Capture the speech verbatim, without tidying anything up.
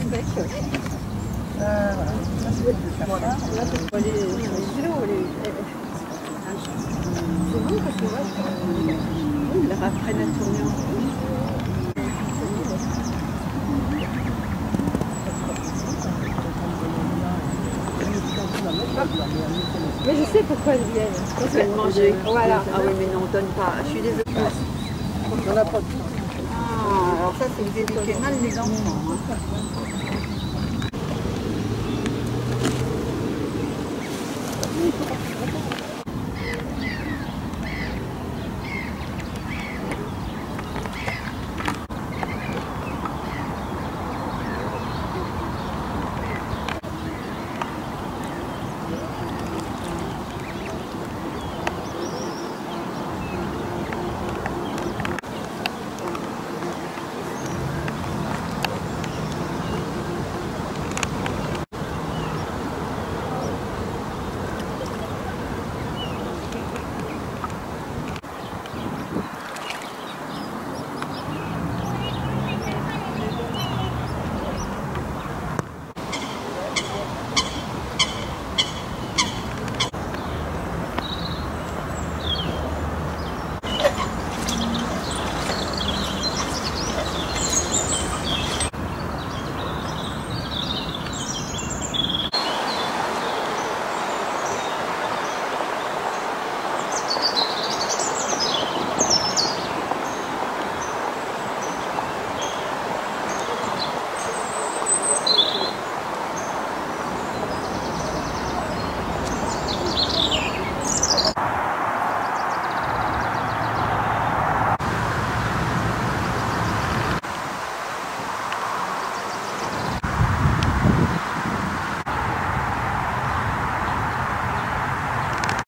bec. Euh, voilà. Ça, c'est voilà. Là, c'est pas les kilos. Les... C'est bon parce que ouais, oui, ils apprennent à tourner en rond. Mais je sais pourquoi elles viennent. Parce qu'elles manger. Voilà. Ah oui, mais non, on donne pas. Je suis désolée. On n'a pas de temps. Ah, alors ça, c'est vous éduquez mal les enfants. Hein.